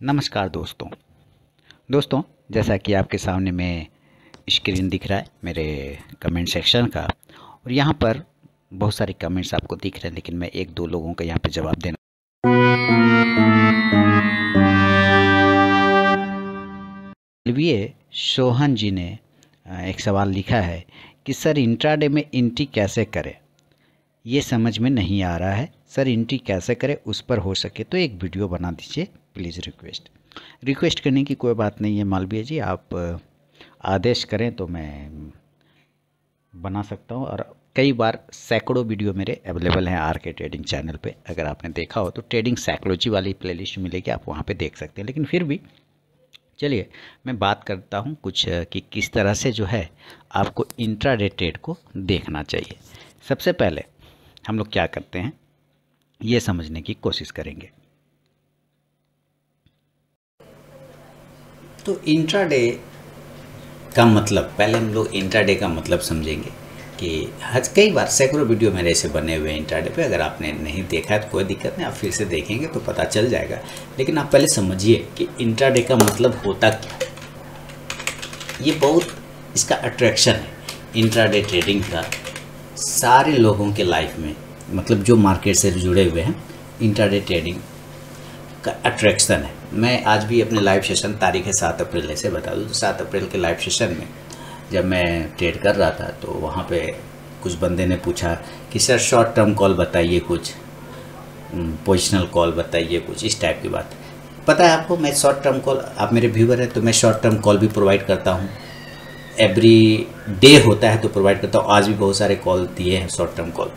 नमस्कार दोस्तों जैसा कि आपके सामने में स्क्रीन दिख रहा है मेरे कमेंट सेक्शन का, और यहाँ पर बहुत सारे कमेंट्स आपको दिख रहे हैं, लेकिन मैं एक दो लोगों का यहाँ पे जवाब देना। सोहन जी ने एक सवाल लिखा है कि सर इंट्राडे में एंट्री कैसे करें, ये समझ में नहीं आ रहा है सर, एंट्री कैसे करें, उस पर हो सके तो एक वीडियो बना दीजिए प्लीज़। रिक्वेस्ट करने की कोई बात नहीं है मालवीय जी, आप आदेश करें तो मैं बना सकता हूं, और कई बार सैकड़ों वीडियो मेरे अवेलेबल हैं आर के ट्रेडिंग चैनल पे। अगर आपने देखा हो तो ट्रेडिंग साइकोलॉजी वाली प्लेलिस्ट मिलेगी, आप वहां पे देख सकते हैं। लेकिन फिर भी चलिए मैं बात करता हूं कुछ कि किस तरह से जो है आपको इंट्राडे ट्रेड को देखना चाहिए। सबसे पहले हम लोग क्या करते हैं ये समझने की कोशिश करेंगे। तो इंट्राडे का मतलब, पहले हम लोग इंट्राडे का मतलब समझेंगे कि कई बार सैकड़ों वीडियो मेरे ऐसे बने हुए हैं इंट्राडे पे। अगर आपने नहीं देखा है तो कोई दिक्कत नहीं, आप फिर से देखेंगे तो पता चल जाएगा। लेकिन आप पहले समझिए कि इंट्राडे का मतलब होता क्या। ये बहुत इसका अट्रैक्शन है इंट्राडे ट्रेडिंग का सारे लोगों के लाइफ में, मतलब जो मार्केट से जुड़े हुए हैं, इंट्राडे ट्रेडिंग का अट्रैक्शन है। मैं आज भी अपने लाइव सेशन तारीख है 7 अप्रैल से बता दूँ तो 7 अप्रैल के लाइव सेशन में जब मैं ट्रेड कर रहा था तो वहाँ पे कुछ बंदे ने पूछा कि सर शॉर्ट टर्म कॉल बताइए, कुछ पोजिशनल कॉल बताइए, कुछ इस टाइप की बात। पता है आपको, मैं शॉर्ट टर्म कॉल, आप मेरे व्यूवर हैं तो मैं शॉर्ट टर्म कॉल भी प्रोवाइड करता हूँ, एवरी डे होता है तो प्रोवाइड करता हूँ। आज भी बहुत सारे कॉल दिए हैं शॉर्ट टर्म कॉल,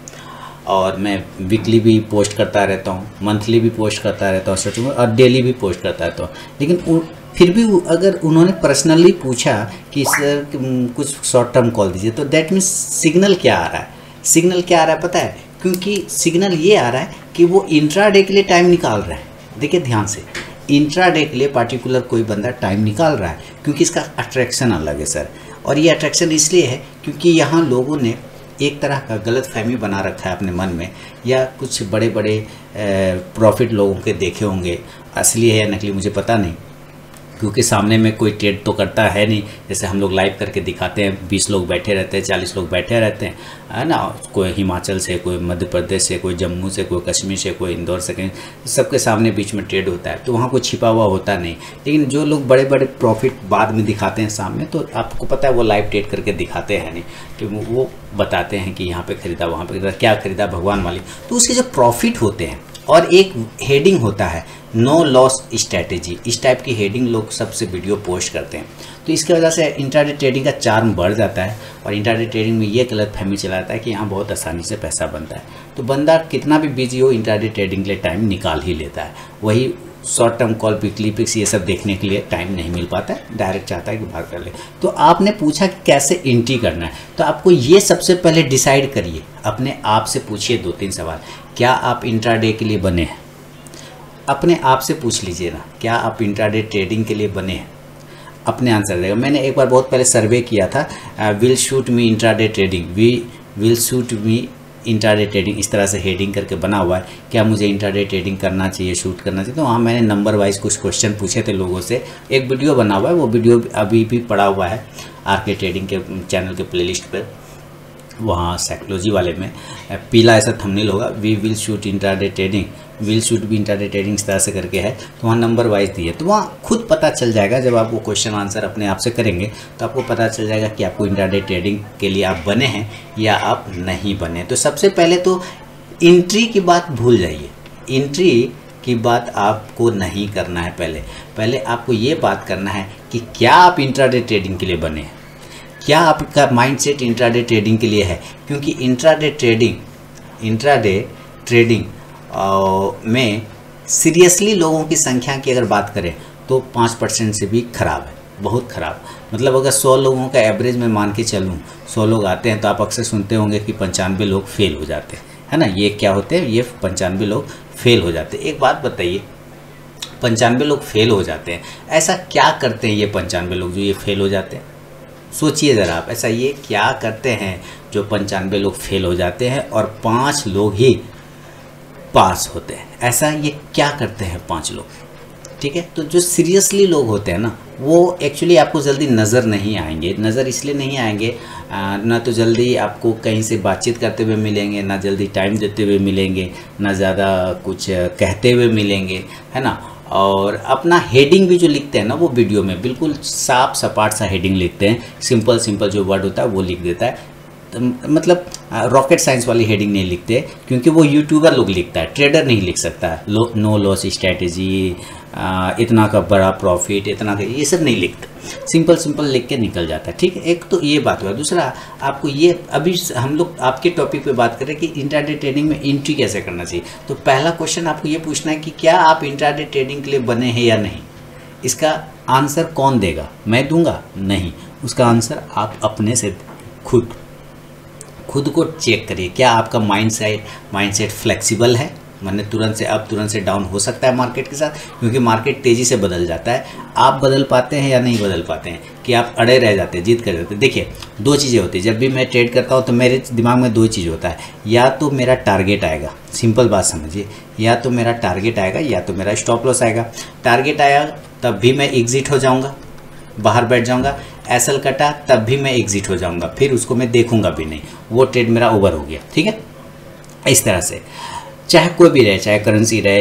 और मैं वीकली भी पोस्ट करता रहता हूँ, मंथली भी पोस्ट करता रहता हूँ शॉर्ट टर्म, और डेली भी पोस्ट करता रहता हूँ। लेकिन फिर भी अगर उन्होंने पर्सनली पूछा कि सर कुछ शॉर्ट टर्म कॉल दीजिए, तो दैट मीन्स सिग्नल क्या आ रहा है। सिग्नल क्या आ रहा है पता है, क्योंकि सिग्नल ये आ रहा है कि वो इंट्राडे के लिए टाइम निकाल रहा है। देखिए ध्यान से, इंट्राडे के लिए पार्टिकुलर कोई बंदा टाइम निकाल रहा है क्योंकि इसका अट्रैक्शन अलग है सर। और ये अट्रैक्शन इसलिए है क्योंकि यहाँ लोगों ने एक तरह का गलत फहमी बना रखा है अपने मन में, या कुछ बड़े बड़े प्रॉफिट लोगों के देखे होंगे, असली है या नकली मुझे पता नहीं, क्योंकि सामने में कोई ट्रेड तो करता है नहीं। जैसे हम लोग लाइव करके दिखाते हैं, 20 लोग बैठे रहते हैं, 40 लोग बैठे रहते हैं, है ना। कोई हिमाचल से, कोई मध्य प्रदेश से, कोई जम्मू से, कोई कश्मीर से, कोई इंदौर से, कहीं सबके सामने बीच में ट्रेड होता है, तो वहाँ कोई छिपा हुआ होता नहीं। लेकिन जो लोग बड़े बड़े प्रॉफिट बाद में दिखाते हैं सामने, तो आपको पता है वो लाइव ट्रेड करके दिखाते हैं नहीं, कि वो बताते हैं कि यहाँ पर खरीदा, वहाँ पर खरीदा, क्या खरीदा भगवान वाली। तो उसके जो प्रॉफिट होते हैं, और एक हेडिंग होता है नो लॉस स्ट्रैटेजी, इस टाइप की हेडिंग लोग सबसे वीडियो पोस्ट करते हैं। तो इसकी वजह से इंट्राडे ट्रेडिंग का चार्म बढ़ जाता है, और इंट्राडे ट्रेडिंग में ये गलत फहमी चला जाता है कि यहाँ बहुत आसानी से पैसा बनता है। तो बंदा कितना भी बिजी हो, इंट्राडे ट्रेडिंग के लिए टाइम निकाल ही लेता है। वही short term call, weekly picks, ये सब देखने के लिए टाइम नहीं मिल पाता है, डायरेक्ट चाहता है कि भाग कर ले। तो आपने पूछा कि कैसे एंट्री करना है, तो आपको ये सबसे पहले डिसाइड करिए, अपने आप से पूछिए 2-3 सवाल। क्या आप इंट्राडे के लिए बने हैं? अपने आप से पूछ लीजिए ना, क्या आप इंट्राडे ट्रेडिंग के लिए बने हैं? अपने आंसर देगा। मैंने एक बार बहुत पहले सर्वे किया था, will shoot me intraday trading, will shoot me intraday trading, इस तरह से हेडिंग करके बना हुआ है, क्या मुझे इंट्राडे ट्रेडिंग करना चाहिए, शूट करना चाहिए। तो वहाँ मैंने नंबर वाइज कुछ क्वेश्चन पूछे थे लोगों से, एक वीडियो बना हुआ है, वो वीडियो अभी भी पड़ा हुआ है आर के ट्रेडिंग के चैनल के प्लेलिस्ट पर। वहाँ साइकोलॉजी वाले में पीला ऐसा थंबनेल होगा, we will shoot intraday trading, will shoot भी इंट्राडे ट्रेडिंग, इस तरह से करके है। तो वहाँ नंबर वाइज दिए, तो वहाँ खुद पता चल जाएगा। जब आप वो क्वेश्चन आंसर अपने आप से करेंगे तो आपको पता चल जाएगा कि आपको इंट्राडे ट्रेडिंग के लिए आप बने हैं या आप नहीं बने। तो सबसे पहले तो एंट्री की बात भूल जाइए, एंट्री की बात आपको नहीं करना है। पहले आपको ये बात करना है कि क्या आप इंट्राडे ट्रेडिंग के लिए बने हैं, क्या आपका माइंडसेट इंट्राडे ट्रेडिंग के लिए है। क्योंकि इंट्राडे ट्रेडिंग में सीरियसली लोगों की संख्या की अगर बात करें तो 5% से भी ख़राब है, बहुत ख़राब। मतलब अगर 100 लोगों का एवरेज में मान के चलूँ, 100 लोग आते हैं तो आप अक्सर सुनते होंगे कि 95 लोग फेल हो जाते हैं, है ना। ये क्या होते हैं, ये 95 लोग फेल हो जाते हैं। एक बात बताइए, 95 लोग फेल हो जाते हैं, ऐसा क्या करते हैं ये 95 लोग जो ये फेल हो जाते हैं? सोचिए ज़रा आप, ऐसा ये क्या करते हैं जो 95 लोग फेल हो जाते हैं और 5 लोग ही पास होते हैं? ऐसा ये क्या करते हैं 5 लोग? ठीक है। तो जो सीरियसली लोग होते हैं ना, वो एक्चुअली आपको जल्दी नज़र नहीं आएंगे। नज़र इसलिए नहीं आएंगे, ना तो जल्दी आपको कहीं से बातचीत करते हुए मिलेंगे, ना जल्दी टाइम देते हुए मिलेंगे, ना ज़्यादा कुछ कहते हुए मिलेंगे, है ना। और अपना हेडिंग भी जो लिखते हैं ना, वो वीडियो में बिल्कुल साफ सपाट सा हेडिंग लिखते हैं। सिंपल सिंपल जो वर्ड होता है वो लिख देता है। तो मतलब रॉकेट साइंस वाली हेडिंग नहीं लिखते, क्योंकि वो यूट्यूबर लोग लिखता है, ट्रेडर नहीं लिख सकता है। नो लॉस स्ट्रैटेजी, इतना का बड़ा प्रॉफिट, इतना का, ये सब नहीं लिखते। सिंपल सिंपल लिख के निकल जाता है, ठीक है। एक तो ये बात हुआ। दूसरा, आपको ये अभी हम लोग आपके टॉपिक पे बात करें कि इंट्राडे ट्रेडिंग में एंट्री कैसे करना चाहिए। तो पहला क्वेश्चन आपको ये पूछना है कि क्या आप इंट्राडे ट्रेडिंग के लिए बने हैं या नहीं। इसका आंसर कौन देगा? मैं दूंगा? नहीं। उसका आंसर आप अपने से खुद को चेक करिए। क्या आपका माइंडसेट फ्लेक्सिबल है, माने तुरंत से डाउन हो सकता है मार्केट के साथ, क्योंकि मार्केट तेज़ी से बदल जाता है। आप बदल पाते हैं या नहीं बदल पाते हैं, कि आप अड़े रह जाते हैं, जीत कर जाते हैं। देखिए, दो चीज़ें होती है। जब भी मैं ट्रेड करता हूँ तो मेरे दिमाग में दो चीज़ होता है, या तो मेरा टारगेट आएगा, सिंपल बात समझिए, या तो मेरा टारगेट आएगा या तो मेरा स्टॉप लॉस आएगा। टारगेट आया तब भी मैं एग्जिट हो जाऊँगा, बाहर बैठ जाऊँगा। एसएल कटा तब भी मैं एग्जिट हो जाऊँगा, फिर उसको मैं देखूँगा भी नहीं, वो ट्रेड मेरा ओवर हो गया, ठीक है। इस तरह से चाहे कोई भी रहे, चाहे करेंसी रहे,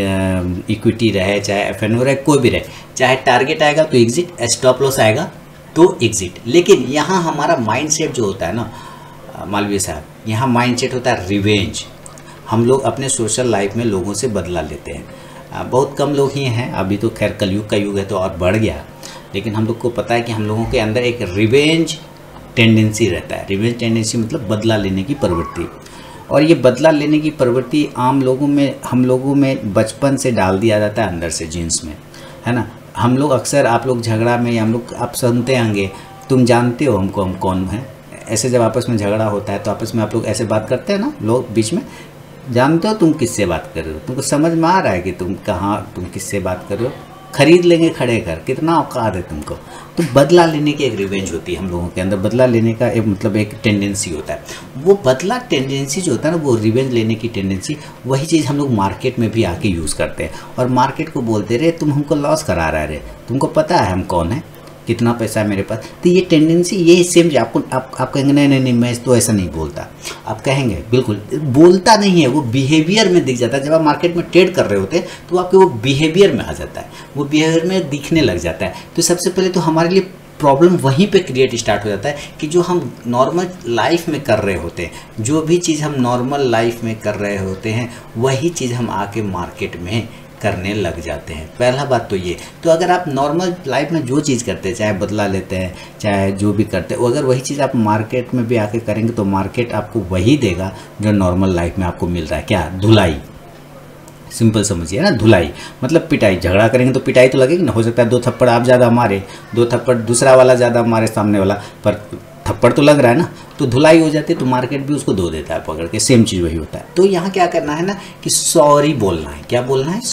इक्विटी रहे, चाहे एफएनओ रहे, कोई भी रहे, चाहे टारगेट आएगा तो एग्जिट, स्टॉप लॉस आएगा तो एग्जिट। लेकिन यहाँ हमारा माइंडसेट जो होता है ना मालवीय साहब, यहाँ माइंडसेट होता है रिवेंज। हम लोग अपने सोशल लाइफ में लोगों से बदला लेते हैं। बहुत कम लोग ही हैं, अभी तो खैर कलयुग का युग है तो और बढ़ गया, लेकिन हम लोग को पता है कि हम लोगों के अंदर एक रिवेंज टेंडेंसी रहता है। रिवेंज टेंडेंसी मतलब बदला लेने की प्रवृत्ति। और ये बदला लेने की प्रवृत्ति आम लोगों में, हम लोगों में बचपन से डाल दिया जाता है अंदर से, जीन्स में, है ना। हम लोग अक्सर, आप लोग झगड़ा में, हम लोग आप सुनते होंगे, तुम जानते हो हमको, हम कौन हैं। ऐसे जब आपस में झगड़ा होता है तो आपस में आप लोग ऐसे बात करते हैं ना, लोग बीच में, जानते हो तुम किससे बात कर रहे हो, तुमको समझ में आ रहा है कि तुम किससे बात कर रहे हो, खरीद लेंगे खड़े कर, कितना औकात है तुमको। तो बदला लेने की एक रिवेंज होती है हम लोगों के अंदर। बदला लेने का एक मतलब एक टेंडेंसी होता है। वो बदला टेंडेंसी जो होता है ना, वो रिवेंज लेने की टेंडेंसी, वही चीज़ हम लोग मार्केट में भी आके यूज़ करते हैं। और मार्केट को बोलते रहे तुम हमको लॉस करा रहे रे, तुमको पता है हम कौन है, कितना पैसा है मेरे पास। तो ये टेंडेंसी, ये सेम आप कहेंगे नहीं मैं तो ऐसा नहीं बोलता। आप कहेंगे बिल्कुल बोलता नहीं है, वो बिहेवियर में दिख जाता है। जब आप मार्केट में ट्रेड कर रहे होते हैं तो आपके वो बिहेवियर में आ जाता है, वो बिहेवियर में दिखने लग जाता है। तो सबसे पहले तो हमारे लिए प्रॉब्लम वहीं पे क्रिएट स्टार्ट हो जाता है कि जो हम नॉर्मल लाइफ में कर रहे होते हैं, जो भी चीज़ हम नॉर्मल लाइफ में कर रहे होते हैं, वही चीज़ हम आके मार्केट में करने लग जाते हैं। पहला बात तो ये। तो अगर आप नॉर्मल लाइफ में जो चीज़ करते हैं, चाहे बदला लेते हैं, चाहे जो भी करते हैं, अगर वही चीज़ आप मार्केट में भी आके करेंगे तो मार्केट आपको वही देगा जो नॉर्मल लाइफ में आपको मिल रहा है। क्या? धुलाई। सिंपल समझिए ना, धुलाई मतलब पिटाई। झगड़ा करेंगे तो पिटाई तो लगेगी ना। हो सकता है 2 थप्पड़ आप ज़्यादा मारे, 2 थप्पड़ दूसरा वाला ज़्यादा मारे सामने वाला, पर थप्पड़ तो लग रहा है ना, तो धुलाई हो जाती है। तो मार्केट भी उसको धो देता है पकड़ के। सेम चीज़ वही होता है। तो यहाँ क्या करना है ना कि सॉरी बोलना है। क्या बोलना है?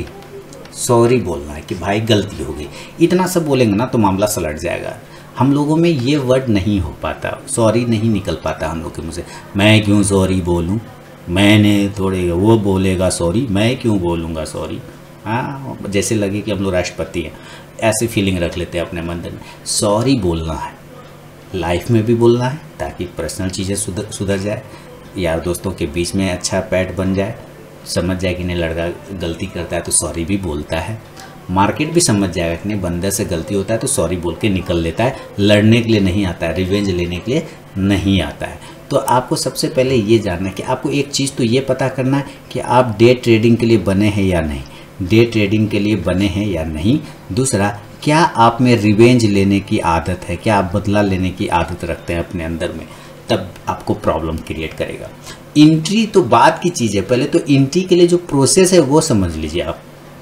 सॉरी बोलना है कि भाई गलती हो गई। इतना सब बोलेंगे ना तो मामला सलट जाएगा। हम लोगों में ये वर्ड नहीं हो पाता, सॉरी नहीं निकल पाता हम लोग के मुँह से। मैं क्यों सॉरी बोलूँ, मैंने थोड़े, वो बोलेगा सॉरी, मैं क्यों बोलूँगा सॉरी। हाँ, जैसे लगे कि हम लोग राष्ट्रपति हैं, ऐसी फीलिंग रख लेते हैं अपने मन में। सॉरी बोलना है, लाइफ में भी बोलना है ताकि पर्सनल चीज़ें सुधर जाए, यार दोस्तों के बीच में अच्छा पैट बन जाए, समझ जाए कि नहीं लड़का गलती करता है तो सॉरी भी बोलता है। मार्केट भी समझ जाएगा कि नहीं बंदे से गलती होता है तो सॉरी बोल के निकल लेता है। लड़ने के लिए नहीं आता है, रिवेंज लेने के लिए नहीं आता है। तो आपको सबसे पहले ये जानना है कि आपको एक चीज़ तो ये पता करना है कि आप डे ट्रेडिंग के लिए बने हैं या नहीं, डे ट्रेडिंग के लिए बने हैं या नहीं। दूसरा, क्या आप में रिवेंज लेने की आदत है, क्या आप बदला लेने की आदत रखते हैं अपने अंदर में, तब आपको प्रॉब्लम क्रिएट करेगा। एंट्री तो बाद की चीज़ है, पहले तो एंट्री के लिए जो प्रोसेस है वो समझ लीजिए आप।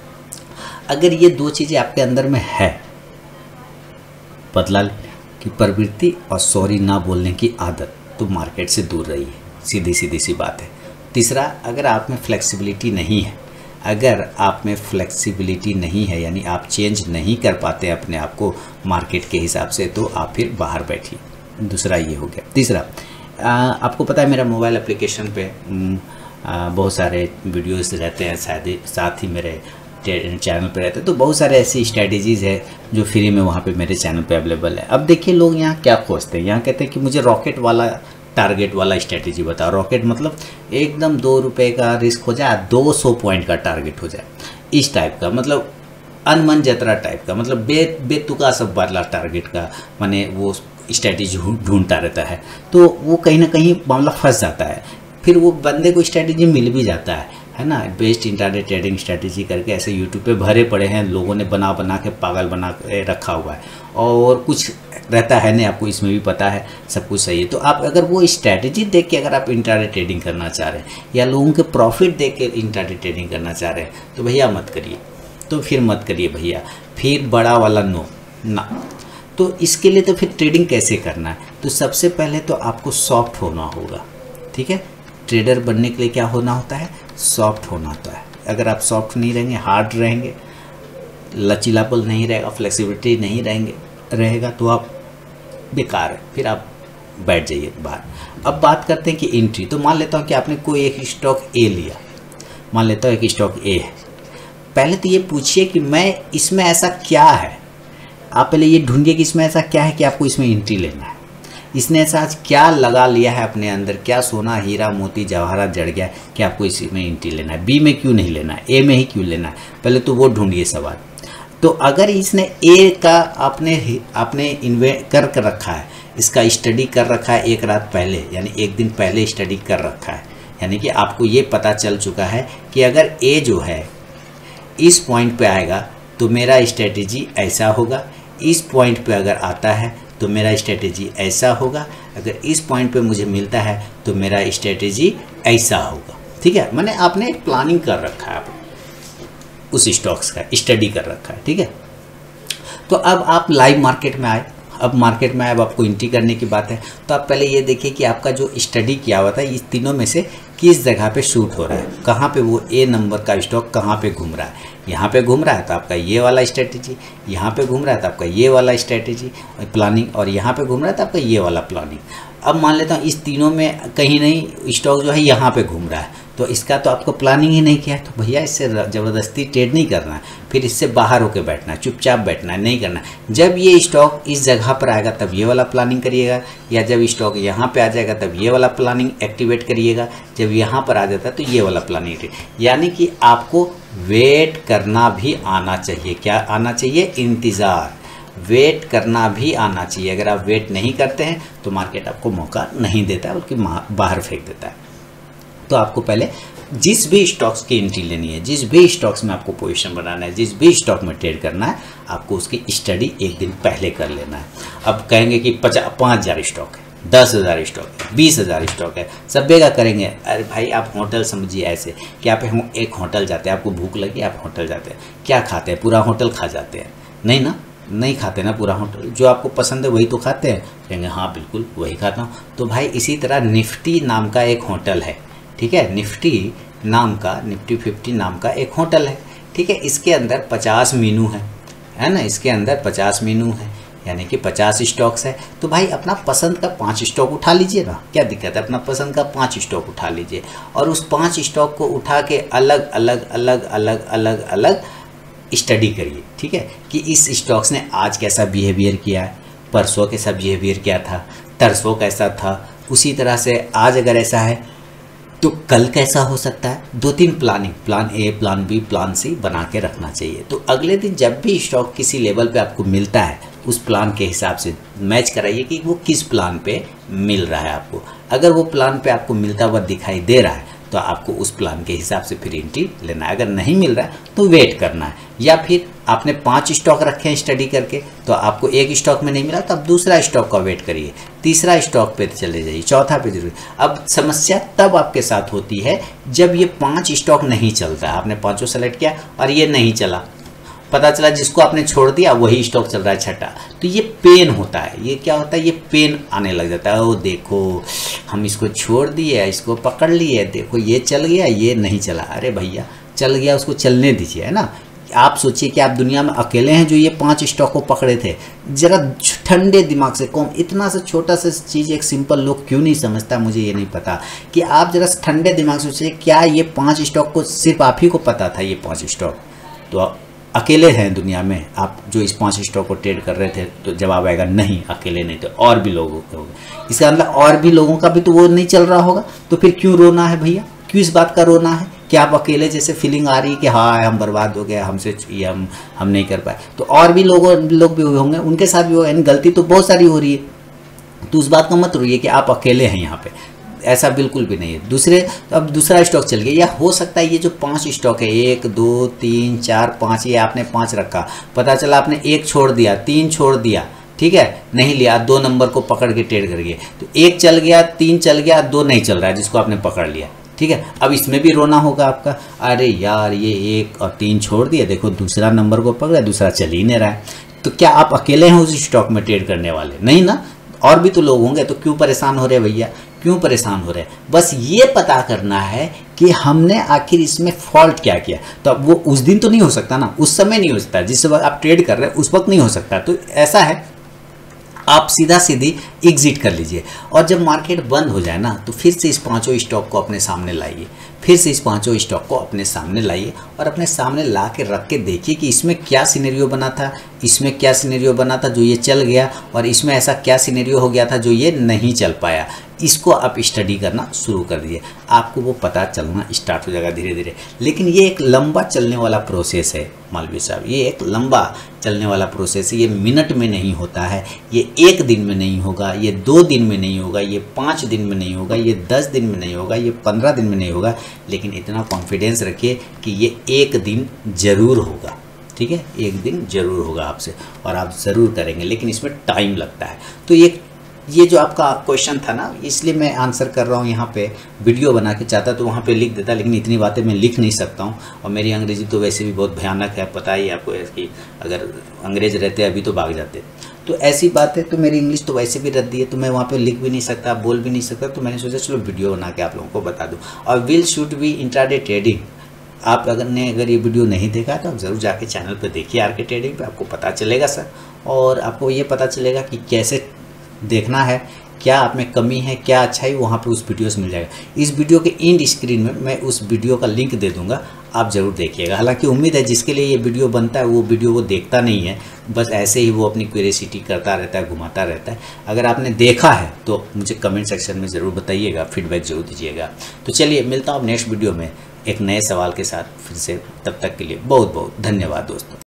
अगर ये 2 चीज़ें आपके अंदर में है, बदला की प्रवृत्ति और सॉरी ना बोलने की आदत, तो मार्केट से दूर रहिए, सीधी सी बात है। तीसरा, अगर आप में फ्लेक्सिबिलिटी नहीं है, अगर आप में फ्लेक्सिबिलिटी नहीं है यानी आप चेंज नहीं कर पाते अपने आप को मार्केट के हिसाब से, तो आप फिर बाहर बैठिए। दूसरा ये हो गया। तीसरा, आपको पता है मेरा मोबाइल एप्लीकेशन पे बहुत सारे वीडियोस रहते हैं, साथ ही मेरे चैनल पे रहते हैं, तो बहुत सारे ऐसी स्ट्रैटेजीज़ है जो फ्री में वहाँ पे मेरे चैनल पे अवेलेबल है। अब देखिए लोग यहाँ क्या खोजते हैं, यहाँ कहते हैं कि मुझे रॉकेट वाला टारगेट वाला स्ट्रैटेजी बताओ। रॉकेट मतलब एकदम 2 रुपये का रिस्क हो जाए, 200 पॉइंट का टारगेट हो जाए, इस टाइप का, मतलब अनमन जतरा टाइप का, मतलब बेतुका सब वाला टारगेट का माने वो स्ट्रैटेजी ढूंढता रहता है। तो वो कहीं ना कहीं मामला फंस जाता है, फिर वो बंदे को स्ट्रैटेजी मिल भी जाता है ना। बेस्ट इंट्राडे ट्रेडिंग स्ट्रैटेजी करके ऐसे यूट्यूब पे भरे पड़े हैं, लोगों ने बना बना के पागल बना के रखा हुआ है, और कुछ रहता है नहीं, आपको इसमें भी पता है, सब कुछ सही है। तो आप अगर वो स्ट्रैटेजी देख के अगर आप इंट्राडे ट्रेडिंग करना चाह रहे हैं या लोगों के प्रॉफिट देख के इंट्राडे ट्रेडिंग करना चाह रहे हैं, तो भैया मत करिए, तो फिर मत करिए भैया, फिर बड़ा वाला नो ना। तो इसके लिए तो फिर ट्रेडिंग कैसे करना है, तो सबसे पहले तो आपको सॉफ्ट होना होगा, ठीक है। ट्रेडर बनने के लिए क्या होना होता है, सॉफ्ट होना होता है। अगर आप सॉफ्ट नहीं रहेंगे, हार्ड रहेंगे, लचीलापन नहीं रहेगा, फ्लेक्सिबिलिटी नहीं रहेगा, तो आप बेकार है, फिर आप बैठ जाइए बाहर। अब बात करते हैं कि एंट्री। तो मान लेता हूँ कि आपने कोई एक स्टॉक ए लिया, मान लेता हूँ एक स्टॉक ए है। पहले तो ये पूछिए कि मैं इसमें ऐसा क्या है, आप पहले ये ढूंढिए कि इसमें ऐसा क्या है कि आपको इसमें एंट्री लेना है। इसने ऐसा आज क्या लगा लिया है अपने अंदर, क्या सोना हीरा मोती जवाहरात जड़ गया कि आपको इसमें एंट्री लेना है। बी में क्यों नहीं लेना है, ए में ही क्यों लेना है, पहले तो वो ढूंढिए सवाल। तो अगर इसने ए का आपने इन्वेस्ट कर रखा है, इसका स्टडी कर रखा है एक रात पहले, यानी एक दिन पहले स्टडी कर रखा है, यानी कि आपको ये पता चल चुका है कि अगर ए जो है इस पॉइंट पे आएगा तो मेरा स्ट्रेटेजी ऐसा होगा, इस पॉइंट पे अगर आता है तो मेरा स्ट्रेटेजी ऐसा होगा, अगर इस पॉइंट पे मुझे मिलता है तो मेरा स्ट्रेटेजी ऐसा होगा, ठीक है। मैंने आपने एक प्लानिंग कर रखा है, उस स्टॉक्स का स्टडी कर रखा है, ठीक है। तो अब आप लाइव मार्केट में आए, अब मार्केट में आए, अब आपको एंट्री करने की बात है, तो आप पहले ये देखिए कि आपका जो स्टडी किया हुआ था इस तीनों में से किस जगह पे शूट हो रहा है, कहाँ पे वो ए नंबर का स्टॉक कहाँ पे घूम रहा है। यहाँ पे घूम रहा है तो आपका ये वाला स्ट्रेटेजी, यहाँ पे घूम रहा है तो आपका ये वाला स्ट्रेटेजी प्लानिंग, और यहाँ पे घूम रहा है तो आपका ये वाला प्लानिंग। अब मान लेता हूँ इस तीनों में कहीं नहीं स्टॉक जो है यहाँ पे घूम रहा है, तो इसका तो आपको प्लानिंग ही नहीं किया है, तो भैया इससे ज़बरदस्ती ट्रेड नहीं करना है, फिर इससे बाहर होकर बैठना है, चुपचाप बैठना है, नहीं करना है। जब ये स्टॉक इस जगह पर आएगा तब ये वाला प्लानिंग करिएगा, या जब स्टॉक यहाँ पे आ जाएगा तब ये वाला प्लानिंग एक्टिवेट करिएगा, जब यहाँ पर आ जाता है तो ये वाला प्लानिंग। यानी कि आपको वेट करना भी आना चाहिए। क्या आना चाहिए, इंतज़ार, वेट करना भी आना चाहिए। अगर आप वेट नहीं करते हैं तो मार्केट आपको मौका नहीं देता, बल्कि बाहर फेंक देता है। तो आपको पहले जिस भी स्टॉक्स की एंट्री लेनी है, जिस भी स्टॉक्स में आपको पोजीशन बनाना है, जिस भी स्टॉक में ट्रेड करना है, आपको उसकी स्टडी एक दिन पहले कर लेना है। अब कहेंगे कि 5,000 स्टॉक है, 10,000 स्टॉक है, 20,000 स्टॉक है, सब बेगा करेंगे। अरे भाई आप होटल समझिए ऐसे कि आप एक होटल जाते हैं, आपको भूख लगी, आप होटल जाते हैं, क्या खाते हैं, पूरा होटल खा जाते हैं? नहीं ना, नहीं खाते ना पूरा होटल, जो आपको पसंद है वही तो खाते हैं। कहेंगे हाँ बिल्कुल वही खाता हूँ। तो भाई इसी तरह निफ्टी नाम का एक होटल है, ठीक है, निफ्टी नाम का, निफ्टी 50 नाम का एक होटल है, ठीक है। इसके अंदर 50 मीनू है ना, इसके अंदर 50 मीनू है, यानी कि 50 स्टॉक्स है। तो भाई अपना पसंद का 5 स्टॉक उठा लीजिए ना, क्या दिक्कत है, अपना पसंद का 5 स्टॉक उठा लीजिए, और उस 5 स्टॉक को उठा के अलग अलग अलग अलग अलग अलग स्टडी करिए, ठीक है, कि इस स्टॉक्स ने आज कैसा बिहेवियर किया है, परसों कैसा बिहेवियर किया था, तरसों कैसा था, उसी तरह से आज अगर ऐसा है तो कल कैसा हो सकता है। 2-3 planning, plan A, plan B, plan C बना के रखना चाहिए। तो अगले दिन जब भी स्टॉक किसी लेवल पे आपको मिलता है, उस प्लान के हिसाब से मैच कराइए कि वो किस प्लान पे मिल रहा है आपको। अगर वो प्लान पे आपको मिलता हुआ दिखाई दे रहा है तो आपको उस प्लान के हिसाब से फिर एंट्री लेना है। अगर नहीं मिल रहा है तो वेट करना है, या फिर आपने 5 स्टॉक रखे हैं स्टडी करके, तो आपको एक स्टॉक में नहीं मिला तो आप दूसरा स्टॉक का वेट करिए, तीसरा स्टॉक पे चले जाइए, चौथा पे जरूर। अब समस्या तब आपके साथ होती है जब ये 5 स्टॉक नहीं चलता है, आपने 5 सेलेक्ट किया और ये नहीं चला, पता चला जिसको आपने छोड़ दिया वही स्टॉक चल रहा है छठा, तो ये पेन होता है। ये क्या होता है, ये पेन आने लग जाता है। ओ देखो हम इसको छोड़ दिए, इसको पकड़ लिए, देखो ये चल गया, ये नहीं चला। अरे भैया चल गया, उसको चलने दीजिए, है ना। आप सोचिए कि आप दुनिया में अकेले हैं जो ये 5 स्टॉक को पकड़े थे। जरा ठंडे दिमाग से, कौन इतना सा छोटा सा चीज़ एक सिंपल लोग क्यों नहीं समझता, मुझे ये नहीं पता, कि आप जरा ठंडे दिमाग से सोचिए क्या ये 5 स्टॉक को सिर्फ आप ही को पता था ये 5 स्टॉक? तो अकेले हैं दुनिया में आप जो इस 5 स्टॉक को ट्रेड कर रहे थे? तो जवाब आएगा नहीं, अकेले नहीं थे, और भी लोग होंगे। इसका मतलब और भी लोगों का भी तो वो नहीं चल रहा होगा, तो फिर क्यों रोना है भैया? क्यों इस बात का रोना है कि आप अकेले जैसे फीलिंग आ रही है कि हाँ हम बर्बाद हो गए, हमसे ये हम नहीं कर पाए? तो और भी लोग भी होंगे, उनके साथ भी होगा, गलती तो बहुत सारी हो रही है। तो उस बात का मत रोइए कि आप अकेले हैं यहाँ पे, ऐसा बिल्कुल भी नहीं है। तो अब दूसरा स्टॉक चल गया, या हो सकता है ये जो 5 स्टॉक है, 1 2 3 4 5, ये आपने 5 रखा, पता चला आपने 1 छोड़ दिया, 3 छोड़ दिया, ठीक है, नहीं लिया, 2 नंबर को पकड़ के ट्रेड कर गए, तो 1 चल गया, 3 चल गया, 2 नहीं चल रहा है जिसको आपने पकड़ लिया, ठीक है। अब इसमें भी रोना होगा आपका, अरे यार ये 1 और 3 छोड़ दिया, देखो दूसरा नंबर को पकड़ा, दूसरा चल ही नहीं रहा है। तो क्या आप अकेले हैं उस स्टॉक में ट्रेड करने वाले? नहीं ना, और भी तो लोग होंगे। तो क्यों परेशान हो रहे भैया, क्यों परेशान हो रहे? बस ये पता करना है कि हमने आखिर इसमें फॉल्ट क्या किया। तो अब वो उस दिन तो नहीं हो सकता ना, उस समय नहीं हो सकता, जिस वक्त आप ट्रेड कर रहे हैं उस वक्त नहीं हो सकता। तो ऐसा है, आप सीधा सीधी एग्जिट कर लीजिए, और जब मार्केट बंद हो जाए ना तो फिर से इस 5 स्टॉक को अपने सामने लाइए, फिर से इस 5 स्टॉक को अपने सामने लाइए, और अपने सामने ला के रख के देखिए कि इसमें क्या सिनेरियो बना था, इसमें क्या सिनेरियो बना था जो ये चल गया, और इसमें ऐसा क्या सिनेरियो हो गया था जो ये नहीं चल पाया। इसको आप स्टडी करना शुरू कर दिए, आपको वो पता चलना स्टार्ट हो जाएगा धीरे धीरे। लेकिन ये एक लंबा चलने वाला प्रोसेस है मालवीय साहब, ये एक लंबा चलने वाला प्रोसेस है। ये मिनट में नहीं होता है, ये 1 दिन में नहीं होगा, ये 2 दिन में नहीं होगा, ये 5 दिन में नहीं होगा, ये 10 दिन में नहीं होगा, ये 15 दिन में नहीं होगा। लेकिन इतना कॉन्फिडेंस रखिए कि ये 1 दिन ज़रूर होगा, ठीक है, 1 दिन ज़रूर होगा आपसे, और आप ज़रूर करेंगे। लेकिन इसमें टाइम लगता है। तो ये जो आपका क्वेश्चन था ना, इसलिए मैं आंसर कर रहा हूँ यहाँ पे। वीडियो बना के चाहता तो वहाँ पे लिख देता, लेकिन इतनी बातें मैं लिख नहीं सकता हूँ, और मेरी अंग्रेज़ी तो वैसे भी बहुत भयानक है, पता ही आपको कि अगर अंग्रेज़ रहते अभी तो भाग जाते। तो ऐसी बात है, तो मेरी इंग्लिश तो वैसे भी रद्दी है, तो मैं वहाँ पे लिख भी नहीं सकता, बोल भी नहीं सकता। तो मैंने सोचा चलो वीडियो बना के आप लोगों को बता दूँ। और will should be intraday trading, आप अगर ये वीडियो नहीं देखा तो आप ज़रूर जाके चैनल पर देखिए, आरके ट्रेडिंग पे, आपको पता चलेगा सर, और आपको ये पता चलेगा कि कैसे देखना है, क्या आप में कमी है, क्या अच्छा है, वहाँ पे उस वीडियो से मिल जाएगा। इस वीडियो के एंड स्क्रीन में मैं उस वीडियो का लिंक दे दूँगा, आप ज़रूर देखिएगा। हालांकि उम्मीद है जिसके लिए ये वीडियो बनता है वो वीडियो वो देखता नहीं है, बस ऐसे ही वो अपनी क्यूरियोसिटी करता रहता है, घुमाता रहता है। अगर आपने देखा है तो मुझे कमेंट सेक्शन में ज़रूर बताइएगा, फीडबैक ज़रूर दीजिएगा। तो चलिए मिलता हूँ नेक्स्ट वीडियो में एक नए सवाल के साथ फिर से, तब तक के लिए बहुत बहुत धन्यवाद दोस्तों।